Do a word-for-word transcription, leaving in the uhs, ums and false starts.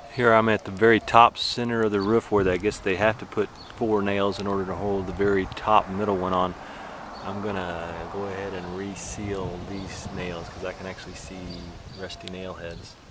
Here I'm at the very top center of the roof where they, I guess they have to put four nails in order to hold the very top middle one on. I'm gonna go ahead and reseal these nails because I can actually see rusty nail heads.